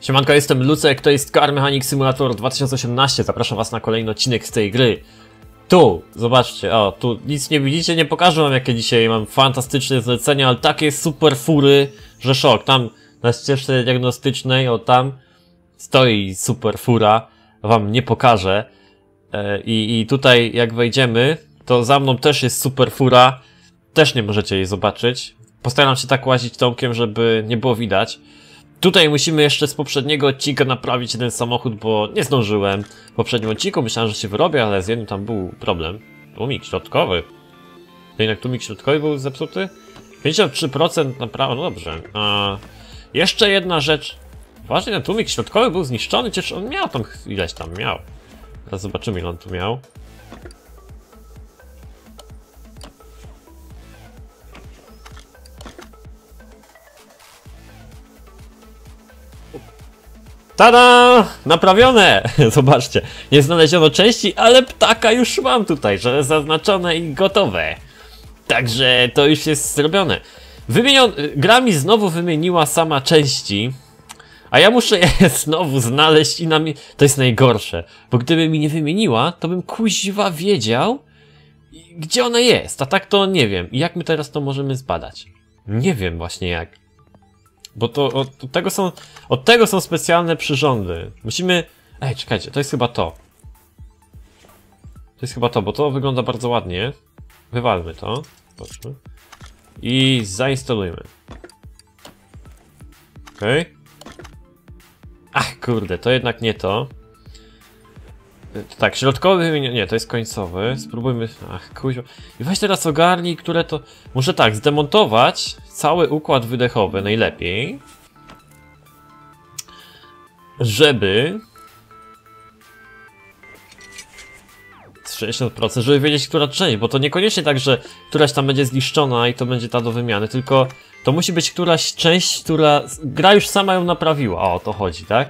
Siemanko, jestem Lucek, to jest Car Mechanic Simulator 2018. Zapraszam was na kolejny odcinek z tej gry. Tu, zobaczcie, o, tu nic nie widzicie, nie pokażę wam jakie dzisiaj mam fantastyczne zlecenia, ale takie super fury, że szok. Tam na ścieżce diagnostycznej, o tam, stoi super fura, wam nie pokażę. I tutaj jak wejdziemy, to za mną też jest super fura, też nie możecie jej zobaczyć. Postaram się tak łazić tomkiem, żeby nie było widać. Tutaj musimy jeszcze z poprzedniego odcinka naprawić jeden samochód, bo nie zdążyłem. W poprzednim odcinku myślałem, że się wyrobię, ale z jednym tam był problem. Tłumik środkowy. To jednak tłumik środkowy był zepsuty? 53% naprawy, no dobrze. Jeszcze jedna rzecz. Właśnie ten tłumik środkowy był zniszczony, przecież on miał tam ileś tam miał. Teraz zobaczymy, ile on tu miał. Tada! Naprawione! Zobaczcie, nie znaleziono części, ale ptaka już mam tutaj, że zaznaczone i gotowe. Także to już jest zrobione. Gra mi znowu wymieniła sama części, a ja muszę je znowu znaleźć i to jest najgorsze, bo gdyby mi nie wymieniła, to bym kuźwa wiedział, gdzie ona jest, a tak to nie wiem. I jak my teraz to możemy zbadać? Nie wiem właśnie jak. Bo to od tego są specjalne przyrządy. Musimy... Ej, czekajcie, to jest chyba to. To jest chyba to, bo to wygląda bardzo ładnie. Wywalmy to. Zobaczmy. I zainstalujmy. Okej. Ach, kurde, to jednak nie to. Tak, środkowy... Nie, to jest końcowy. Spróbujmy... Ach, kuźwa. I weź teraz ogarnij, które to... Muszę tak, zdemontować cały układ wydechowy najlepiej. Żeby... 60%, żeby wiedzieć, która część, bo to niekoniecznie tak, że któraś tam będzie zniszczona i to będzie ta do wymiany, tylko to musi być któraś część, która... Gra już sama ją naprawiła. O to chodzi, tak?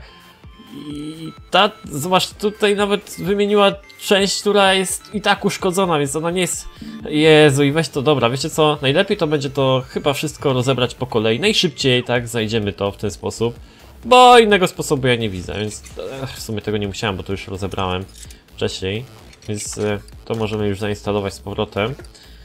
I ta, zobacz, tutaj nawet wymieniła część, która jest i tak uszkodzona, więc ona nie jest... Jezu, i weź to, dobra, wiecie co? Najlepiej to będzie to chyba wszystko rozebrać po kolei. Najszybciej, tak, znajdziemy to w ten sposób. Bo innego sposobu ja nie widzę, więc w sumie tego nie musiałem, bo to już rozebrałem wcześniej. Więc to możemy już zainstalować z powrotem.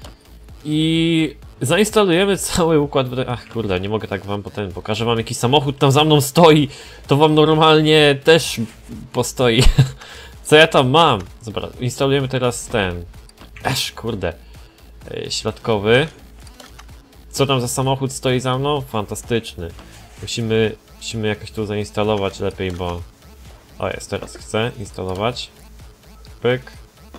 I zainstalujemy cały układ. Ach kurde, nie mogę tak wam potem pokażę wam jakiś samochód tam za mną stoi. To wam normalnie też postoi. Co ja tam mam? Dobra, instalujemy teraz ten. Esz kurde. Środkowy. Co tam za samochód stoi za mną? Fantastyczny. Musimy jakoś tu zainstalować lepiej, bo... O jest, teraz chcę instalować. Pyk.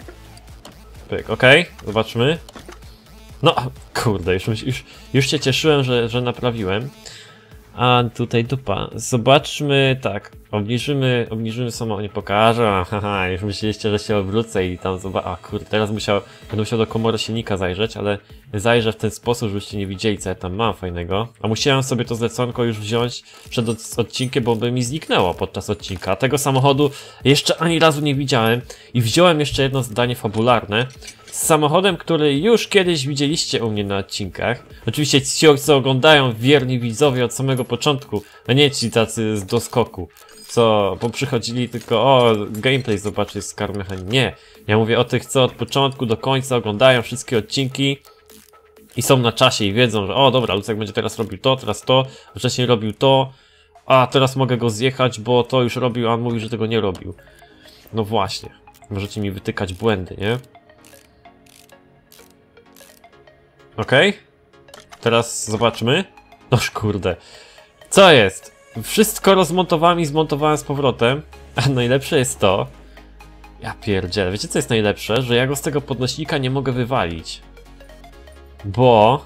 Pyk, okej, zobaczmy. No, kurde, już się cieszyłem, że naprawiłem. A tutaj dupa. Zobaczmy, tak, obniżymy samochód, nie pokażę, haha, już myśleliście, że się obrócę i tam zobaczę, a kurde, teraz będę musiał do komory silnika zajrzeć, ale zajrzę w ten sposób, żebyście nie widzieli, co ja tam mam fajnego. A musiałem sobie to zleconko już wziąć przed odcinkiem, bo by mi zniknęło podczas odcinka. Tego samochodu jeszcze ani razu nie widziałem i wziąłem jeszcze jedno zdanie fabularne. Z samochodem, który już kiedyś widzieliście u mnie na odcinkach. Oczywiście ci, co oglądają, wierni widzowie od samego początku, a nie ci tacy z doskoku, co poprzychodzili tylko, o, gameplay zobaczyć z Car Mechanic. Nie, ja mówię o tych, co od początku do końca oglądają wszystkie odcinki i są na czasie i wiedzą, że o dobra, Lucek będzie teraz robił to, teraz to, wcześniej robił to, a teraz mogę go zjechać, bo to już robił, a on mówi, że tego nie robił. No właśnie, możecie mi wytykać błędy, nie? Okej. Teraz zobaczmy. Noż kurde. Co jest? Wszystko rozmontowałem i zmontowałem z powrotem. A najlepsze jest to... Ja pierdzielę. Wiecie co jest najlepsze? Że ja go z tego podnośnika nie mogę wywalić. Bo...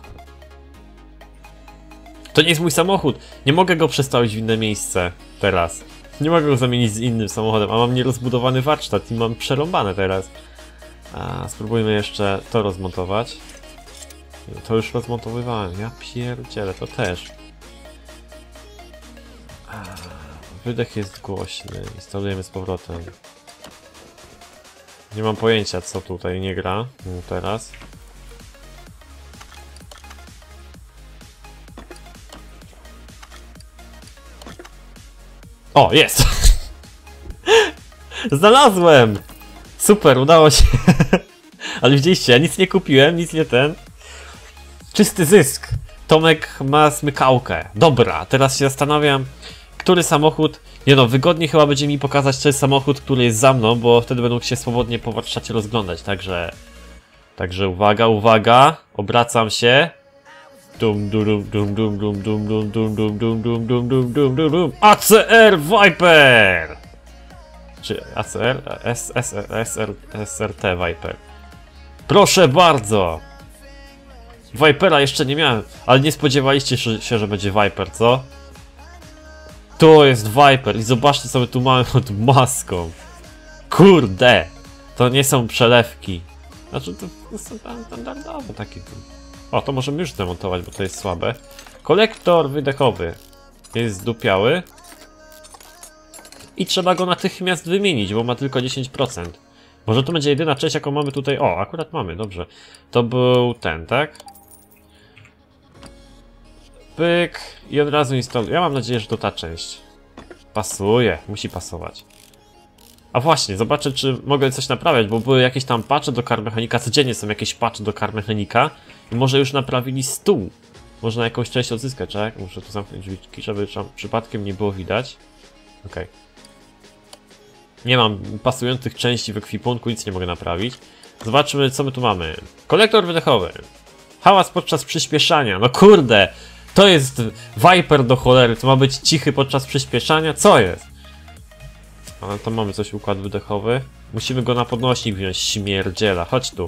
To nie jest mój samochód. Nie mogę go przestawić w inne miejsce. Teraz. Nie mogę go zamienić z innym samochodem. A mam nierozbudowany warsztat i mam przerąbane teraz. Spróbujmy jeszcze to rozmontować. To już rozmontowywałem, ja pierdzielę, to też. Wydech jest głośny, instalujemy z powrotem. Nie mam pojęcia, co tutaj nie gra teraz. O, jest! Znalazłem! Super, udało się. Ale widzieliście, ja nic nie kupiłem, nic nie ten. Czysty zysk. Tomek ma smykałkę. Dobra, teraz się zastanawiam, który samochód... Nie no, wygodniej chyba będzie mi pokazać, czy jest samochód, który jest za mną, bo wtedy będę mógł się swobodnie po warsztacie rozglądać, także... Także uwaga, uwaga, obracam się. Dum dum dum dum dum dum dum dum dum dum dum dum dum dum dum dum. ACR Viper! Czy ACR? SRT Viper. Proszę bardzo! Vipera jeszcze nie miałem, ale nie spodziewaliście się, że będzie Viper, co? To jest Viper i zobaczcie sobie, tu mamy pod maską. Kurde! To nie są przelewki. Znaczy to są standardowe takie. O, to możemy już zdemontować, bo to jest słabe. Kolektor wydechowy jest zdupiały. I trzeba go natychmiast wymienić, bo ma tylko 10%. Może to będzie jedyna część, jaką mamy tutaj. O, akurat mamy, dobrze. To był ten, tak? Pyk. I od razu instaluję. Ja mam nadzieję, że to ta część. Pasuje, musi pasować. A właśnie, zobaczę, czy mogę coś naprawiać, bo były jakieś tam patche do Car Mechanica. Codziennie są jakieś patche do Car Mechanica. I może już naprawili stół. Można jakąś część odzyskać, tak? Muszę tu zamknąć drzwiczki, żeby tam przypadkiem nie było widać. Okej. Nie mam pasujących części w ekwipunku, nic nie mogę naprawić. Zobaczmy, co my tu mamy. Kolektor wydechowy. Hałas podczas przyspieszania. No kurde! To jest Viper do cholery. To ma być cichy podczas przyspieszania? Co jest? Ale tam mamy coś, układ wydechowy. Musimy go na podnośnik wziąć, śmierdziela. Chodź tu.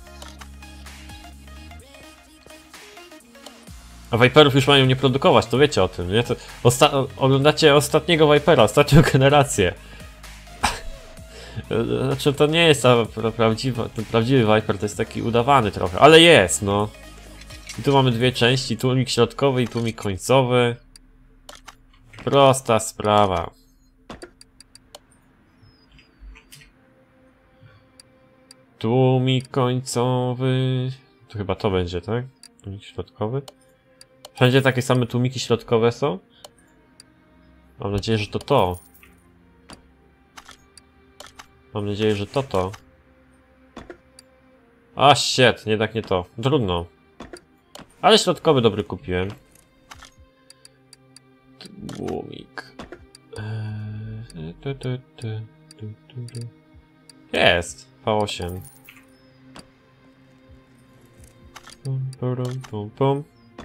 A Viperów już mają nie produkować, to wiecie o tym, nie? To oglądacie ostatniego Vipera, ostatnią generację. Znaczy to nie jest ten prawdziwy Viper, to jest taki udawany trochę, ale jest, no. I tu mamy dwie części, tłumik środkowy i tłumik końcowy. Prosta sprawa. Tłumik końcowy... To chyba to będzie, tak? Tłumik środkowy. Wszędzie takie same tłumiki środkowe są? Mam nadzieję, że to to. Mam nadzieję, że to. A shit, jednak nie to. Trudno. Ale środkowy dobry kupiłem. Tłumik. Jest. V8. Pum.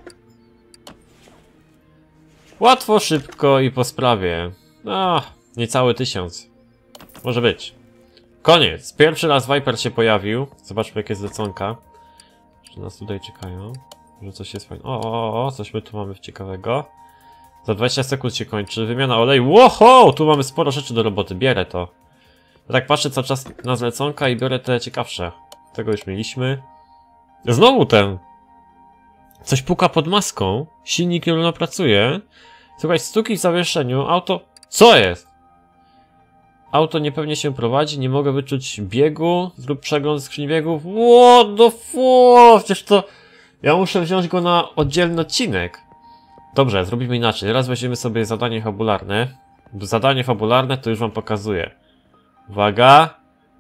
Łatwo, szybko i po sprawie. No, niecały 1000. Może być. Koniec. Pierwszy raz Viper się pojawił. Zobaczmy, jakie jest leconka. Że nas tutaj czekają. Że coś jest fajne. O, coś my tu mamy ciekawego. Za 20 sekund się kończy. Wymiana oleju. Łoho! Tu mamy sporo rzeczy do roboty. Bierę to. Ja tak patrzę cały czas na zleconka i biorę te ciekawsze. Tego już mieliśmy. Znowu ten. Coś puka pod maską. Silnik nie równo pracuje. Słuchaj, stuki w zawieszeniu. Auto... Co jest? Auto niepewnie się prowadzi. Nie mogę wyczuć biegu. Zrób przegląd skrzyni biegów. What the fuck? Przecież to... Ja muszę wziąć go na oddzielny odcinek. Dobrze, zrobimy inaczej. Teraz weźmiemy sobie zadanie fabularne. Zadanie fabularne to już wam pokazuję. Uwaga.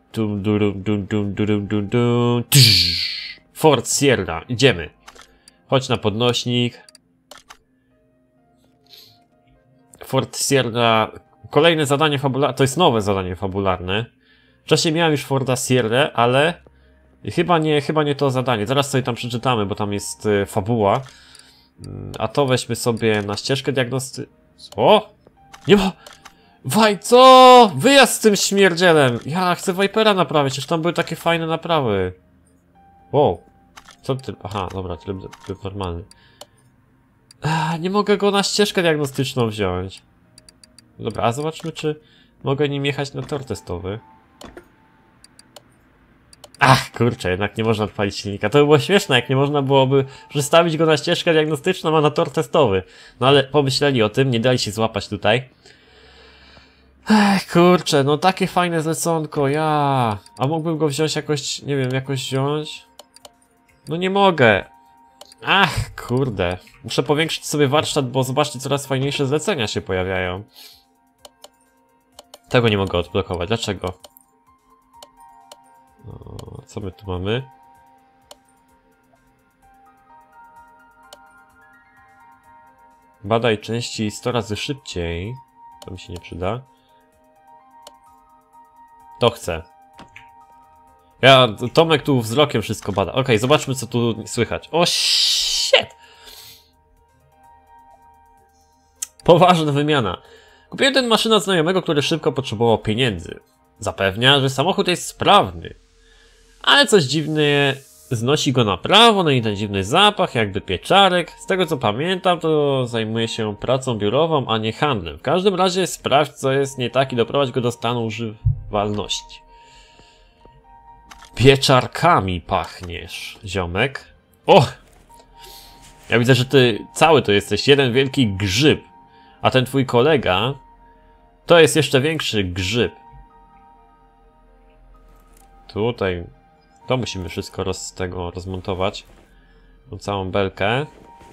Fort Sierra. Idziemy. Chodź na podnośnik. Fort Sierra. Kolejne zadanie fabularne. To jest nowe zadanie fabularne. Wcześniej miałem już Forda Sierra, ale chyba nie to zadanie. Zaraz sobie tam przeczytamy, bo tam jest fabuła. A to weźmy sobie na ścieżkę diagnostyczną. O! Nie ma... Co? Wyjazd z tym śmierdzielem! Ja chcę Vipera naprawić, już tam były takie fajne naprawy. Wow. Co ty... Aha, dobra, tryb normalny. Nie mogę go na ścieżkę diagnostyczną wziąć. Dobra, a zobaczmy, czy mogę nim jechać na tor testowy. Ach, kurczę, jednak nie można odpalić silnika. To by było śmieszne, jak nie można byłoby przestawić go na ścieżkę diagnostyczną, a na tor testowy. No ale pomyśleli o tym, nie dali się złapać tutaj. Ech, kurczę, no takie fajne zleconko, ja. A mógłbym go wziąć jakoś, nie wiem, jakoś wziąć? No nie mogę. Ach, kurde. Muszę powiększyć sobie warsztat, bo zobaczcie, coraz fajniejsze zlecenia się pojawiają. Tego nie mogę odblokować. Dlaczego? O, co my tu mamy? Badaj części 100 razy szybciej. To mi się nie przyda. To chcę. Tomek tu wzrokiem wszystko bada. Okej, zobaczmy co tu słychać. O, shit! Poważna wymiana. Kupiłem tę maszynę od znajomego, który szybko potrzebował pieniędzy. Zapewnia, że samochód jest sprawny. Ale coś dziwnie znosi go na prawo, no i ten dziwny zapach, jakby pieczarek. Z tego co pamiętam, to zajmuje się pracą biurową, a nie handlem. W każdym razie sprawdź, co jest nie tak i doprowadź go do stanu używalności. Pieczarkami pachniesz, ziomek. O! Ja widzę, że ty cały to jesteś jeden wielki grzyb. A ten twój kolega to jest jeszcze większy grzyb. Tutaj to musimy wszystko rozmontować. Tą całą belkę.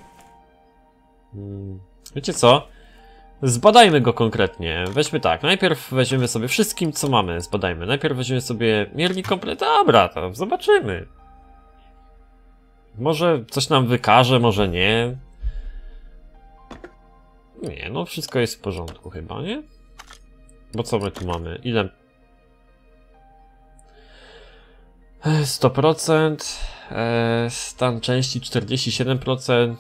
Wiecie co? Zbadajmy go konkretnie. Weźmy tak. Najpierw weźmiemy sobie wszystkim, co mamy. Zbadajmy. Najpierw weźmiemy sobie miernik komplet. Dobra, to zobaczymy. Może coś nam wykaże, może nie. Nie, no wszystko jest w porządku chyba, nie? Bo co my tu mamy? Ile? 100%. Stan części 47%.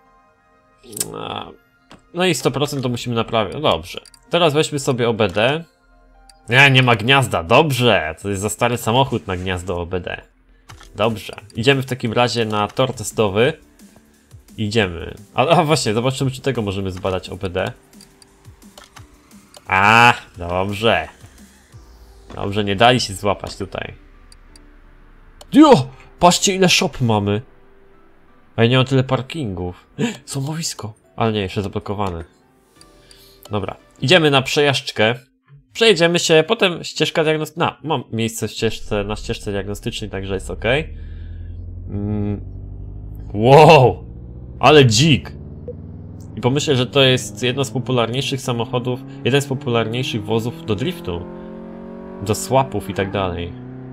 No i 100% to musimy naprawić. No dobrze. Teraz weźmy sobie OBD. Nie ma gniazda. Dobrze. To jest za stary samochód na gniazdo OBD. Dobrze. Idziemy w takim razie na tor testowy. Idziemy. A właśnie, zobaczymy, czy tego możemy zbadać OBD. Dobrze. Dobrze, nie dali się złapać tutaj. Jo! Patrzcie, ile shop mamy. A ja nie mam tyle parkingów. Złomowisko. Ale nie, jeszcze zablokowane. Dobra. Idziemy na przejażdżkę. Przejedziemy się, potem ścieżka diagnostyczna. Mam miejsce na ścieżce diagnostycznej, także jest ok. Wow! Ale dzik! I pomyślę, że to jest jedno z popularniejszych samochodów, jeden z popularniejszych wozów do driftu. Do swapów i tak dalej.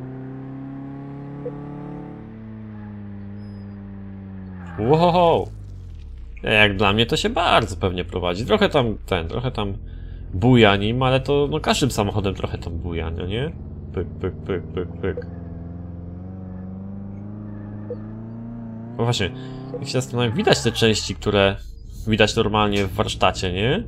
Wow! Jak dla mnie to się bardzo pewnie prowadzi. Trochę tam buja nim, ale to no każdym samochodem trochę tam buja, no nie? Pyk, pyk, pyk, pyk, pyk. No właśnie, jak się zastanawiam, widać te części, które widać normalnie w warsztacie, nie?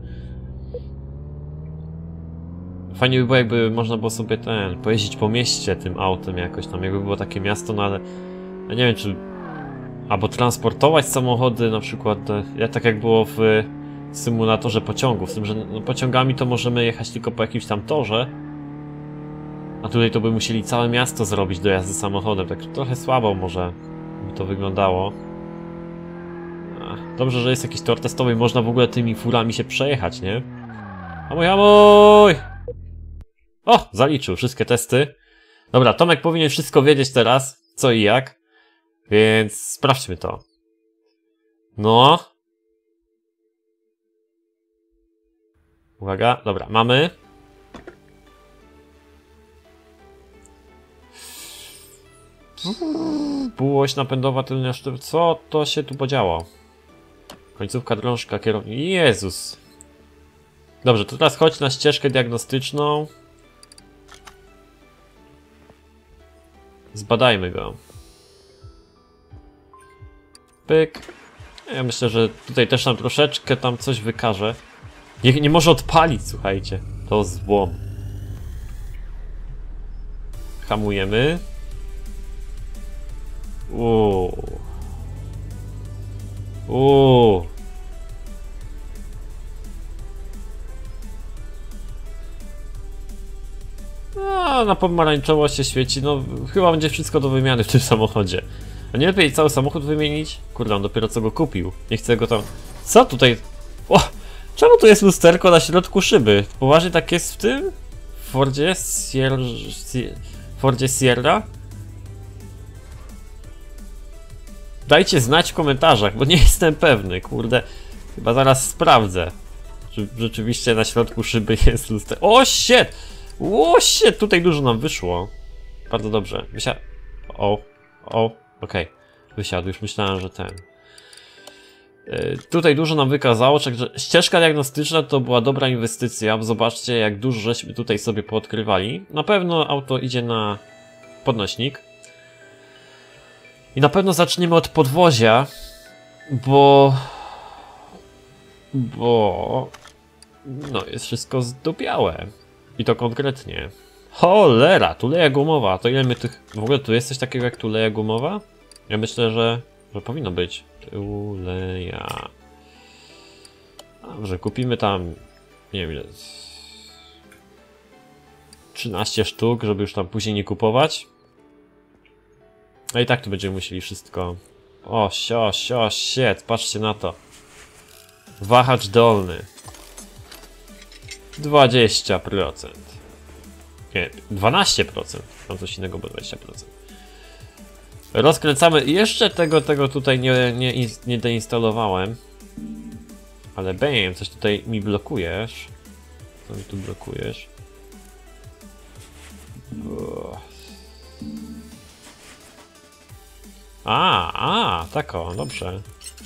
Fajnie by było, jakby można było sobie pojeździć po mieście tym autem jakoś tam, jakby było takie miasto, no ale ja nie wiem, czy albo transportować samochody, na przykład, tak jak było w symulatorze pociągów, z tym, że no, pociągami to możemy jechać tylko po jakimś tam torze, a tutaj to by musieli całe miasto zrobić do jazdy samochodem, tak trochę słabo może by to wyglądało. Dobrze, że jest jakiś tor testowy i można w ogóle tymi furami się przejechać, nie? Hamuj, hamuj! O! Zaliczył wszystkie testy. Dobra, Tomek powinien wszystko wiedzieć teraz, co i jak. Więc sprawdźmy to. No. Uwaga, dobra, mamy. Półoś napędowa tylnia sztyw. Co to się tu podziało? Końcówka, drążka, kierownik. Jezus. Dobrze, to teraz chodź na ścieżkę diagnostyczną. Zbadajmy go. Pyk. Ja myślę, że tutaj też nam troszeczkę tam coś wykaże. Nie może odpalić, słuchajcie. To złom. Hamujemy. Na pomarańczowo się świeci, no chyba będzie wszystko do wymiany w tym samochodzie. A nie lepiej cały samochód wymienić? Kurde, on dopiero co go kupił. Nie chcę go tam... Co tutaj? O! Czemu tu jest lusterko na środku szyby? Poważnie tak jest w tym? W Fordzie Sierra? Dajcie znać w komentarzach, bo nie jestem pewny, kurde. Chyba zaraz sprawdzę, czy rzeczywiście na środku szyby jest lusterko. O, shit! Łosie, tutaj dużo nam wyszło. Bardzo dobrze. Okej. Wysiadł, już myślałem, że ten. Tutaj dużo nam wykazało, także ścieżka diagnostyczna to była dobra inwestycja. Zobaczcie, jak dużo żeśmy tutaj sobie poodkrywali. Na pewno auto idzie na podnośnik. I na pewno zaczniemy od podwozia, bo no jest wszystko zdupiałe. I to konkretnie. Cholera, tuleja gumowa. To ile my tych... W ogóle tu jest coś takiego jak tuleja gumowa? Ja myślę, że powinno być. Tuleja. Dobrze, kupimy tam... Nie wiem ile... 13 sztuk, żeby już tam później nie kupować. No i tak tu będziemy musieli wszystko... O, shit, patrzcie na to. Wahacz dolny. 20%. Nie, 12%. Mam coś innego, bo 20%. Rozkręcamy. Jeszcze tego tutaj nie deinstalowałem. Ale bam, coś tutaj mi blokujesz. Co mi tu blokujesz? Tak o, dobrze.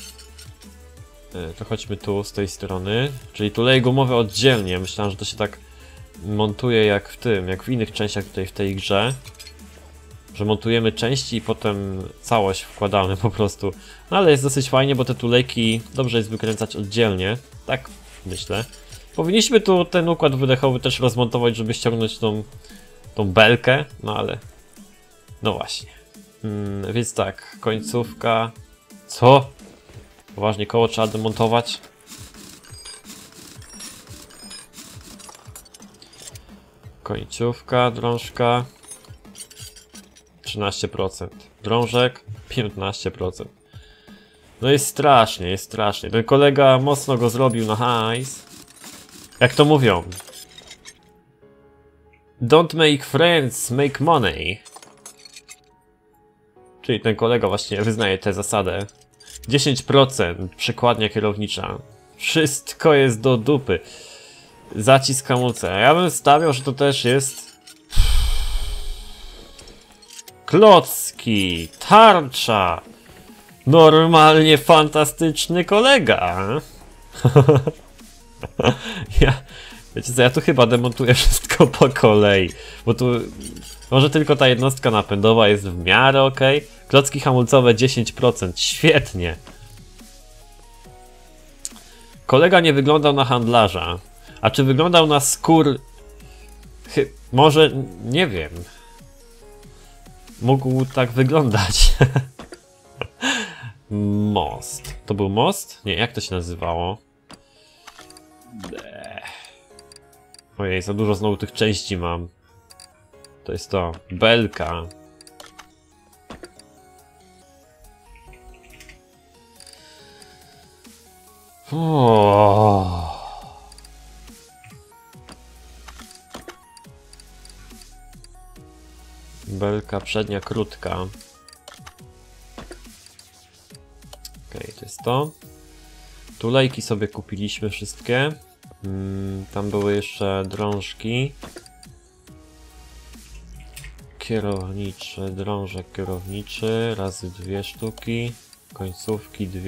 To chodźmy tu, z tej strony. Czyli tulej gumowy oddzielnie. Myślałem, że to się tak montuje jak w innych częściach tutaj w tej grze. Że montujemy części i potem całość wkładamy po prostu. No ale jest dosyć fajnie, bo te tulejki dobrze jest wykręcać oddzielnie. Tak myślę. Powinniśmy tu ten układ wydechowy też rozmontować, żeby ściągnąć tą belkę. No ale... No właśnie. Więc tak, końcówka... Co? Poważnie, koło trzeba demontować. Końcówka, drążka. 13%. Drążek 15%. No jest strasznie, jest strasznie. Ten kolega mocno go zrobił na hajs. Jak to mówią? Don't make friends, make money. Czyli ten kolega właśnie wyznaje tę zasadę. 10% przekładnia kierownicza. Wszystko jest do dupy. Zacisk hamulca. Ja bym stawiał, że to też jest... Klocki, tarcza. Normalnie fantastyczny kolega. Wiecie co, ja tu chyba demontuję wszystko po kolei. Bo tu może tylko ta jednostka napędowa jest w miarę ok. Klocki hamulcowe 10%. Świetnie. Kolega nie wyglądał na handlarza. A czy wyglądał na może, nie wiem. Mógł tak wyglądać. Most. To był most? Nie, jak to się nazywało? Ojej, za dużo znowu tych części mam. To jest to. Belka. Belka przednia krótka. Okej, to jest to. Tulejki sobie kupiliśmy wszystkie. Tam były jeszcze drążki. Kierowniczy, drążek kierowniczy. Razy 2 sztuki. Końcówki 2.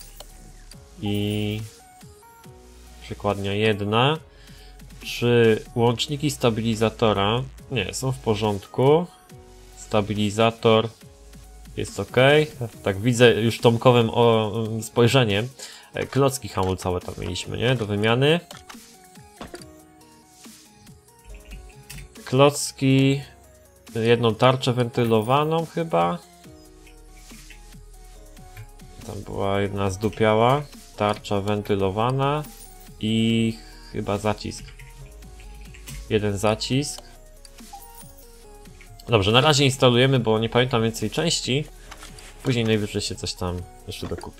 I przekładnia 1. Czy łączniki stabilizatora? Nie, są w porządku. Stabilizator jest ok. Tak widzę już tomkowym spojrzeniem. Klocki hamulcowe tam mieliśmy, nie? Do wymiany. Klocki. Jedną tarczę wentylowaną chyba. Tam była jedna zdupiała. Tarcza wentylowana. I chyba zacisk. Jeden zacisk. Dobrze, na razie instalujemy, bo nie pamiętam więcej części. Później najwyżej się coś tam jeszcze dokupi.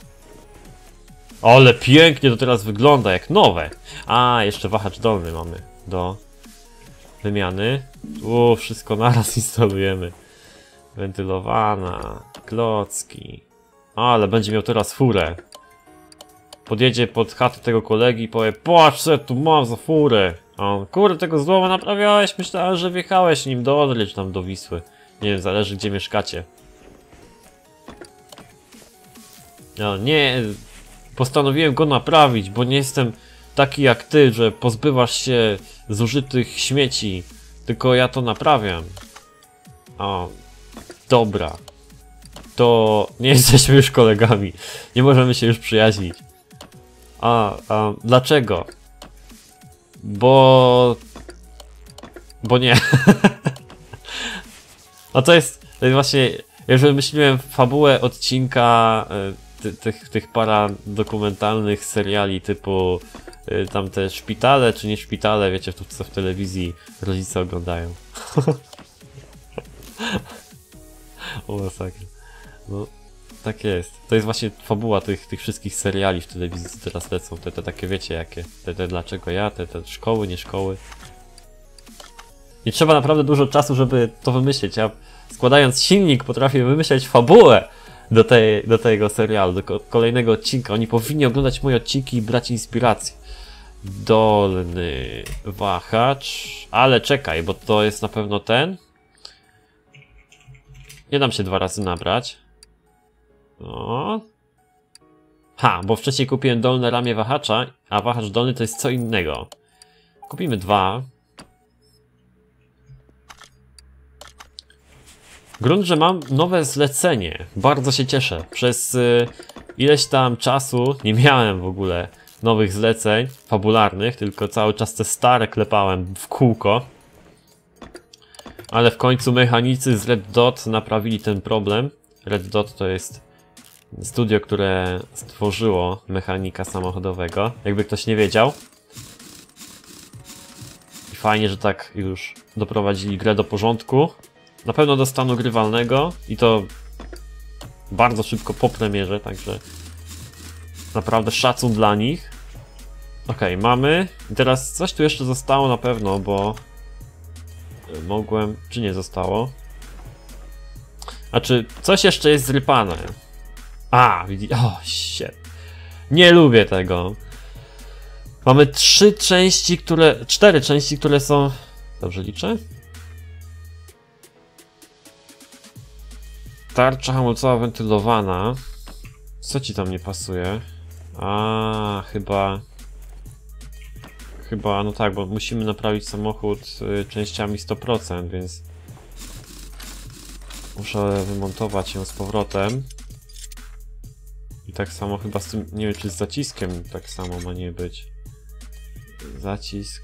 Ale pięknie to teraz wygląda, jak nowe. A, jeszcze wahacz dolny mamy do wymiany. Wszystko naraz instalujemy. Wentylowana, klocki. Ale będzie miał teraz furę. Podjedzie pod chatę tego kolegi i powie: patrz, co tu mam za furę. O, kurde, tego złoma naprawiałeś, myślałem, że wjechałeś nim do Odry, czy tam do Wisły. Nie wiem, zależy gdzie mieszkacie. No nie, postanowiłem go naprawić, bo nie jestem taki jak ty, że pozbywasz się zużytych śmieci. Tylko ja to naprawiam. O, dobra. To nie jesteśmy już kolegami. Nie możemy się już przyjaźnić. A dlaczego? Bo nie. No to jest właśnie, jak wymyśliłem fabułę odcinka tych paradokumentalnych seriali typu tamte szpitale, czy nie szpitale, wiecie, to co w telewizji rodzice oglądają. O, masakra. No, tak jest. To jest właśnie fabuła tych wszystkich seriali w telewizji, co teraz lecą. Te takie, wiecie, jakie. Te dlaczego ja, te szkoły, nie szkoły. Nie trzeba naprawdę dużo czasu, żeby to wymyślić. Ja składając silnik potrafię wymyślać fabułę do tego serialu, do kolejnego odcinka. Oni powinni oglądać moje odcinki i brać inspirację. Dolny wahacz. Ale czekaj, bo to jest na pewno ten. Nie dam się 2 razy nabrać. O. Ha, bo wcześniej kupiłem dolne ramię wahacza, a wahacz dolny to jest co innego. Kupimy 2. Grunt, że mam nowe zlecenie. Bardzo się cieszę. Przez ileś tam czasu nie miałem w ogóle nowych zleceń fabularnych, tylko cały czas te stare klepałem w kółko. Ale w końcu mechanicy z Red Dot naprawili ten problem. Red Dot to jest studio, które stworzyło mechanika samochodowego. Jakby ktoś nie wiedział. I fajnie, że tak już doprowadzili grę do porządku. Na pewno do stanu grywalnego i to bardzo szybko po premierze, także naprawdę szacun dla nich. Okej, mamy. I teraz coś tu jeszcze zostało na pewno, bo mogłem, czy nie zostało? A czy coś jeszcze jest zrypane? A, widzi, o, shit. Nie lubię tego. Mamy 4 części, które są... Dobrze liczę? Tarcza hamulcowa wentylowana. Co ci tam nie pasuje? A, chyba, no tak, bo musimy naprawić samochód częściami 100%, więc muszę wymontować ją z powrotem. I tak samo chyba z tym, nie wiem czy z zaciskiem tak samo ma nie być. Zacisk.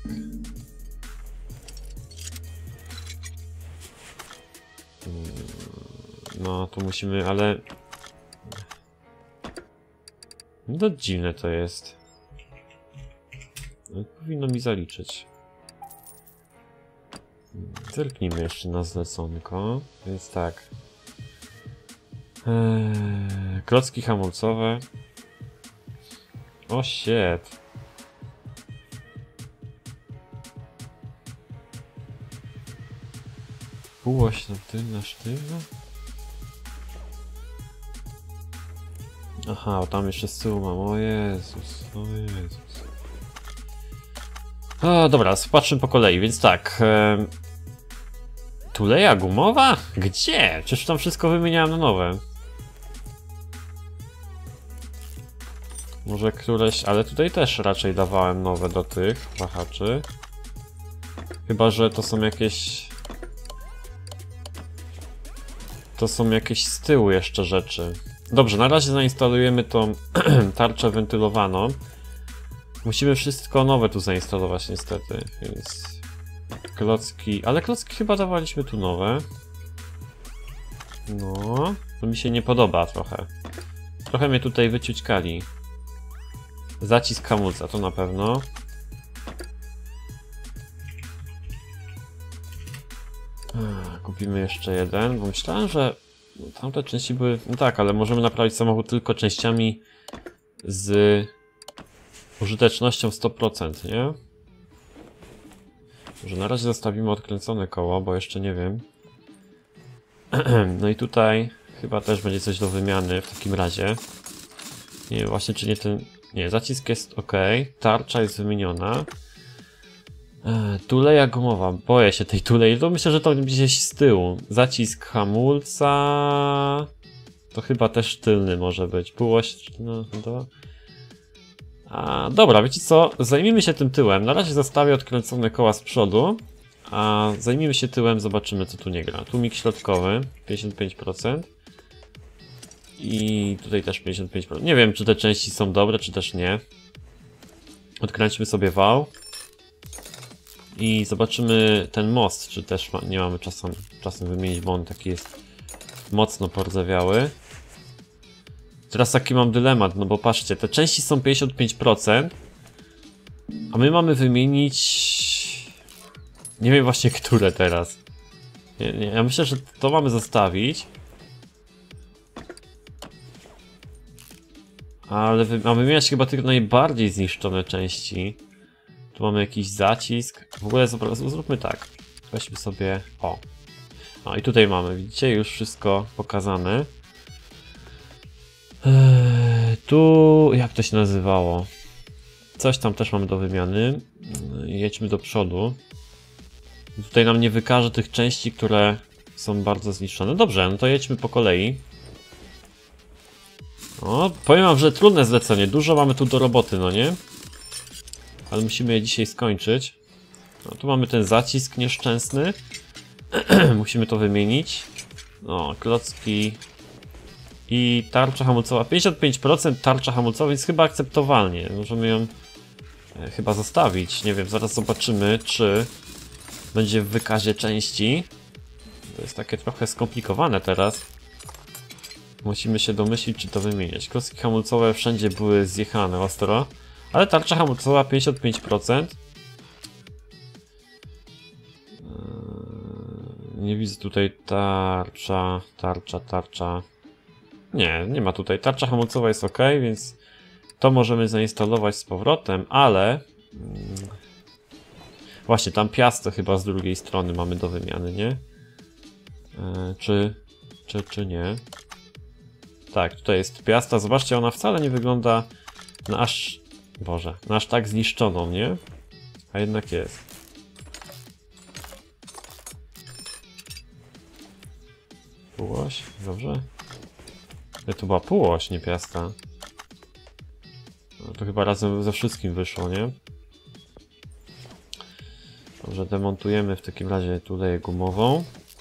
No, tu musimy, ale... No dziwne to jest. Powinno mi zaliczyć. Zerknijmy jeszcze na zleconko. Więc tak. Klocki hamulcowe. O shit. Półoś na tylna sztywna. Aha, o tam jeszcze z tyłu mam. O Jezus, o Jezus. O, dobra, patrzmy po kolei, więc tak. Tuleja gumowa? Gdzie? Przecież tam wszystko wymieniałem na nowe. Może któreś, ale tutaj też raczej dawałem nowe do tych wahaczy. Chyba że to są jakieś... To są jakieś z tyłu jeszcze rzeczy. Dobrze, na razie zainstalujemy tą tarczę wentylowaną. Musimy wszystko nowe tu zainstalować niestety, więc... Klocki... Ale klocki chyba dawaliśmy tu nowe. No... To mi się nie podoba trochę. Trochę mnie tutaj wyciućkali. Zacisk hamulca, to na pewno. Kupimy jeszcze jeden, bo myślałem, że tamte części były... No tak, ale możemy naprawić samochód tylko częściami z użytecznością 100%, nie? Może na razie zostawimy odkręcone koło, bo jeszcze nie wiem. No i tutaj chyba też będzie coś do wymiany w takim razie. Nie wiem właśnie, czy nie ten... Nie, zacisk jest ok, tarcza jest wymieniona. Tuleja gumowa. Boję się tej tulei. To myślę, że to gdzieś z tyłu. Zacisk hamulca. To chyba też tylny może być. Półość. No, to... Dobra, wiecie co? Zajmijmy się tym tyłem. Na razie zostawię odkręcone koła z przodu. A zajmijmy się tyłem, zobaczymy co tu nie gra. Tłumik środkowy, 55%. I tutaj też 55%. Nie wiem, czy te części są dobre, czy też nie. Odkręćmy sobie wał. I zobaczymy ten most, czy też nie mamy czasem wymienić, bo on taki jest mocno pordzewiały. Teraz taki mam dylemat, no bo patrzcie, te części są 55%, a my mamy wymienić... Nie wiem właśnie, które teraz. Ja myślę, że to mamy zostawić. Ale mamy wymieniać chyba tylko najbardziej zniszczone części. Tu mamy jakiś zacisk. W ogóle zróbmy tak. Weźmy sobie... O. No i tutaj mamy, widzicie, już wszystko pokazane. Tu... Jak to się nazywało? Coś tam też mamy do wymiany. Jedźmy do przodu. Tutaj nam nie wykaże tych części, które są bardzo zniszczone. Dobrze, no to jedźmy po kolei. O, powiem wam, że trudne zlecenie. Dużo mamy tu do roboty, no nie? Ale musimy je dzisiaj skończyć. No, tu mamy ten zacisk nieszczęsny. Musimy to wymienić. No, klocki. I tarcza hamulcowa. 55% tarcza hamulcowa, więc chyba akceptowalnie. Możemy ją chyba zostawić. Nie wiem, zaraz zobaczymy, czy będzie w wykazie części. To jest takie trochę skomplikowane teraz. Musimy się domyślić, czy to wymieniać. Klocki hamulcowe wszędzie były zjechane ostro. Ale tarcza hamulcowa 55%. Nie widzę tutaj tarcza. Nie ma tutaj. Tarcza hamulcowa jest ok, więc to możemy zainstalować z powrotem, ale... Właśnie, tam piastę chyba z drugiej strony mamy do wymiany, nie? Czy nie? Tak, tutaj jest piasta. Zobaczcie, ona wcale nie wygląda na aż... Boże, na aż tak zniszczoną, nie? A jednak jest. Półoś? Dobrze? To była półoś, nie piasta. No, to chyba razem ze wszystkim wyszło, nie? Dobrze, demontujemy w takim razie tutaj gumową.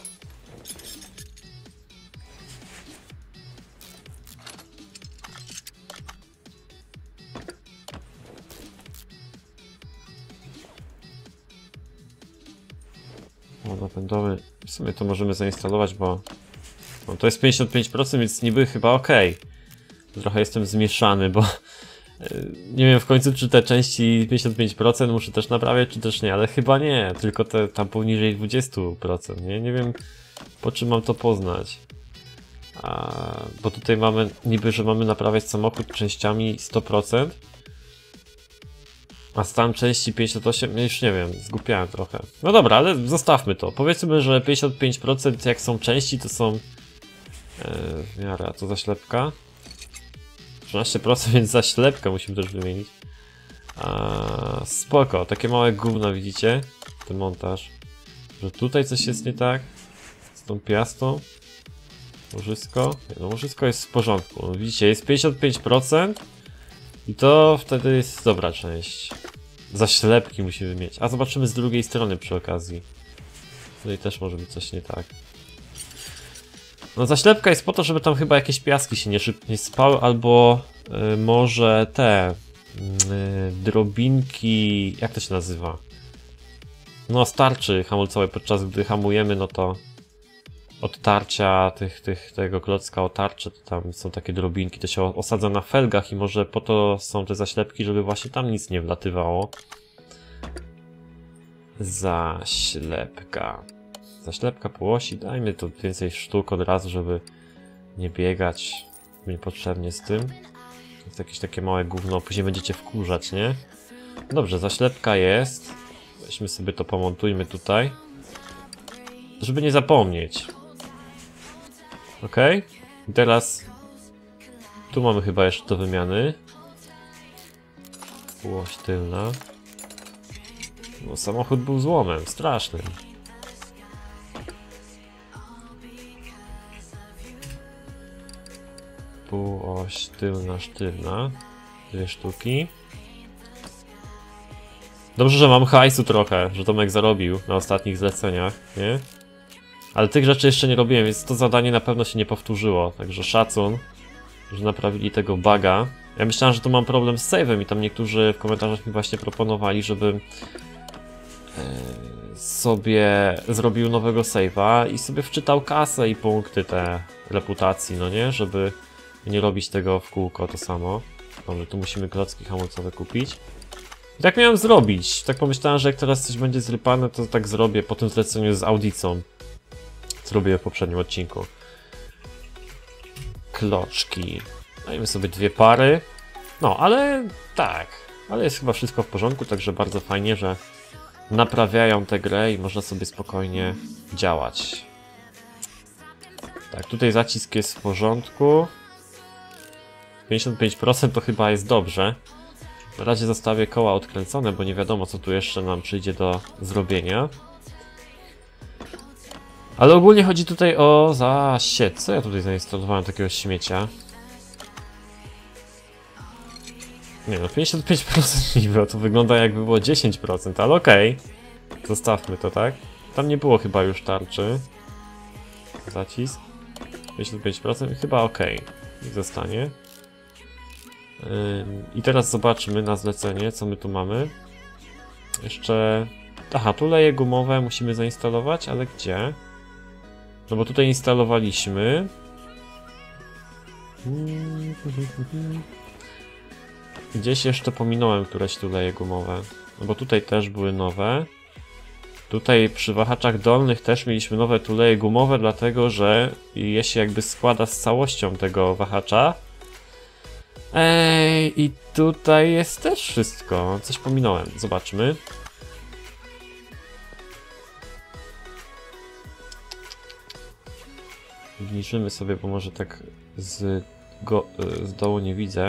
Napędowy. W sumie to możemy zainstalować, bo no, to jest 55%, więc niby chyba ok. Trochę jestem zmieszany, bo nie wiem w końcu, czy te części 55% muszę też naprawiać, czy też nie, ale chyba nie, tylko te tam poniżej 20%, nie wiem po czym mam to poznać. Bo tutaj mamy niby, że mamy naprawiać samochód częściami 100%. A stan części 58, już nie wiem, zgłupiałem trochę. No dobra, ale zostawmy to. Powiedzmy, że 55% jak są części, to są w miarę, a to zaślepka. 13%, więc zaślepkę musimy też wymienić. Spoko, takie małe gówno, widzicie? Ten montaż. Że tutaj coś jest nie tak z tą piastą. Łożysko. No łożysko jest w porządku. Widzicie, jest 55%. I to wtedy jest dobra część. Zaślepki musimy mieć. A zobaczymy z drugiej strony przy okazji. Tutaj też może być coś nie tak. No zaślepka jest po to, żeby tam chyba jakieś piaski się nie spały, albo może te drobinki, jak to się nazywa? No z tarczy hamulcowej, podczas gdy hamujemy, no to od tarcia tego klocka o tarczę, to tam są takie drobinki, to się osadza na felgach i może po to są te zaślepki, żeby właśnie tam nic nie wlatywało. Zaślepka. Zaślepka po osi, dajmy tu więcej sztuk od razu, żeby nie biegać niepotrzebnie z tym. To jest jakieś takie małe gówno, później będziecie wkurzać, nie? Dobrze, zaślepka jest. Weźmy sobie to, pomontujmy tutaj. Żeby nie zapomnieć. Ok? I teraz tu mamy chyba jeszcze do wymiany. Półoś tylna. No, samochód był złomem, strasznym. Półoś tylna, sztywna. 2 sztuki. Dobrze, że mam hajsu trochę, że Tomek zarobił na ostatnich zleceniach, nie? Ale tych rzeczy jeszcze nie robiłem, więc to zadanie na pewno się nie powtórzyło. Także szacun, że naprawili tego buga. Ja myślałem, że tu mam problem z save'em i tam niektórzy w komentarzach mi właśnie proponowali, żebym sobie zrobił nowego save'a i sobie wczytał kasę i punkty te reputacji, no nie? Żeby nie robić tego w kółko to samo. Dobrze, tu musimy klocki hamulcowe kupić. I tak miałem zrobić. Tak pomyślałem, że jak teraz coś będzie zrypane, to tak zrobię po tym zleceniu z audicą. Zrobię w poprzednim odcinku. Kloczki. Dajmy sobie 2 pary. No, ale tak. Ale jest chyba wszystko w porządku, także bardzo fajnie, że naprawiają tę grę i można sobie spokojnie działać. Tak, tutaj zacisk jest w porządku. 55% to chyba jest dobrze. Na razie zostawię koła odkręcone, bo nie wiadomo, co tu jeszcze nam przyjdzie do zrobienia. Ale ogólnie chodzi tutaj o zasięg. Co ja tutaj zainstalowałem takiego śmiecia? Nie no, 55% niby, to wygląda jakby było 10%, ale okej. Zostawmy to, tak? Tam nie było chyba już tarczy. Zacisk. 55%, chyba okej. Niech zostanie. I teraz zobaczmy na zlecenie, co my tu mamy. Jeszcze... Aha, tu leje gumowe musimy zainstalować, ale gdzie? No bo tutaj instalowaliśmy. Gdzieś jeszcze pominąłem któreś tu leje gumowe. No bo tutaj też były nowe. Tutaj przy wahaczach dolnych też mieliśmy nowe tuleje gumowe, dlatego że je się jakby składa z całością tego wahacza. I tutaj jest też wszystko. Coś pominąłem. Zobaczmy. Zniżymy sobie, bo może tak z dołu nie widzę.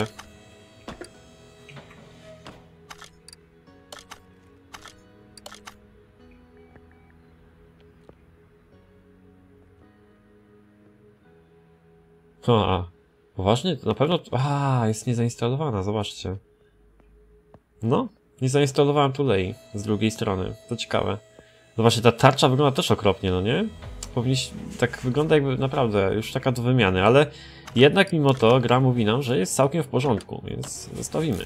Poważnie? Na pewno... jest niezainstalowana, zobaczcie. No, nie zainstalowałem tulei z drugiej strony. To ciekawe. Zobaczcie, ta tarcza wygląda też okropnie, no nie? Tak wygląda jakby naprawdę już taka do wymiany, ale jednak mimo to gra mówi nam, że jest całkiem w porządku, więc zostawimy.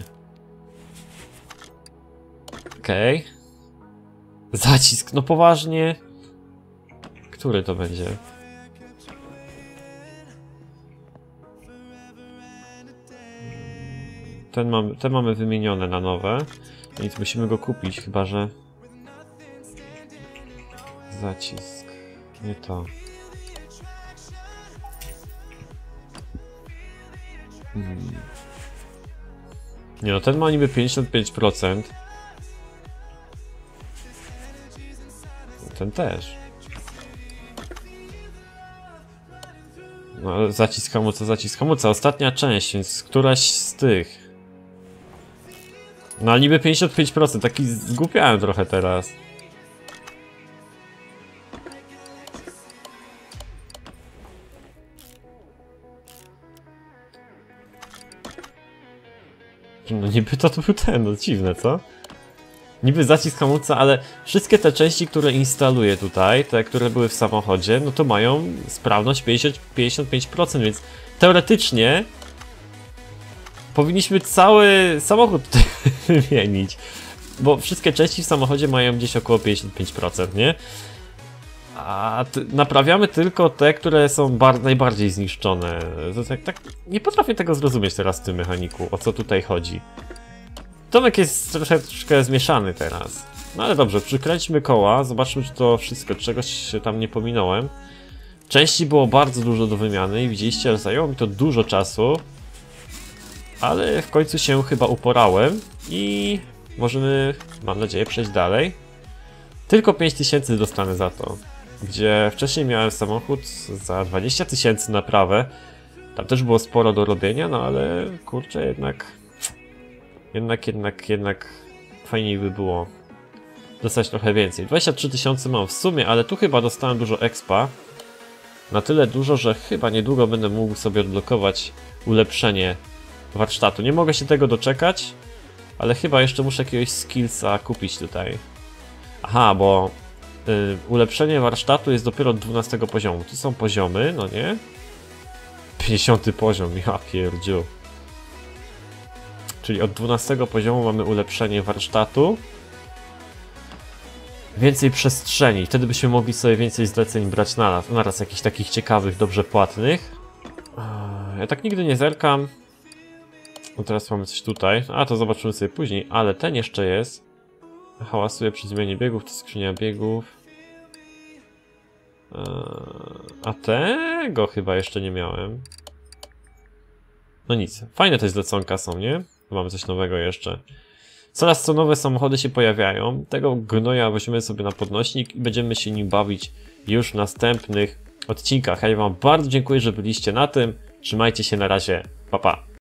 Okej. Zacisk, no poważnie. Który to będzie? Te mamy wymienione na nowe, więc musimy go kupić, chyba że... Zacisk. Nie to. Nie no, ten ma niby 55%. Ten też. No ale zacisk hamulca. Ostatnia część, więc któraś z tych. No ale niby 55%, taki zgłupiałem trochę teraz. No niby to był ten, no dziwne, co? Niby zacisk hamulca, ale wszystkie te części, które instaluję tutaj, te, które były w samochodzie, no to mają sprawność 55%, więc teoretycznie powinniśmy cały samochód tutaj wymienić. Bo wszystkie części w samochodzie mają gdzieś około 55%, nie? A naprawiamy tylko te, które są najbardziej zniszczone. Tak nie potrafię tego zrozumieć teraz w tym mechaniku, o co tutaj chodzi. Tomek jest troszeczkę zmieszany teraz. No ale dobrze, przykręćmy koła, zobaczmy, czy to wszystko, czegoś się tam nie pominąłem. Części było bardzo dużo do wymiany i widzieliście, że zajęło mi to dużo czasu. Ale w końcu się chyba uporałem i możemy, mam nadzieję, przejść dalej. Tylko 5000 dostanę za to. Gdzie wcześniej miałem samochód za 20 000 naprawę. Tam też było sporo do robienia, no ale kurczę, jednak fajniej by było dostać trochę więcej. 23 000 mam w sumie, ale tu chyba dostałem dużo expa. Na tyle dużo, że chyba niedługo będę mógł sobie odblokować ulepszenie warsztatu. Nie mogę się tego doczekać, ale chyba jeszcze muszę jakiegoś skillsa kupić tutaj. Aha, bo ulepszenie warsztatu jest dopiero od 12 poziomu. Tu są poziomy, no nie? 50 poziom, ja pierdziu. Czyli od 12 poziomu mamy ulepszenie warsztatu. Więcej przestrzeni, wtedy byśmy mogli sobie więcej zleceń brać naraz jakichś takich ciekawych, dobrze płatnych. Ja tak nigdy nie zerkam. No teraz mamy coś tutaj, a to zobaczymy sobie później, ale ten jeszcze jest. Hałasuje przy zmianie biegów, to skrzynia biegów. A tego chyba jeszcze nie miałem. No nic, fajne te zleconka są, nie? Mamy coś nowego jeszcze. Coraz co nowe samochody się pojawiają. Tego gnoja weźmiemy sobie na podnośnik i będziemy się nim bawić już w następnych odcinkach. Ja wam bardzo dziękuję, że byliście na tym. Trzymajcie się, na razie. Pa, pa.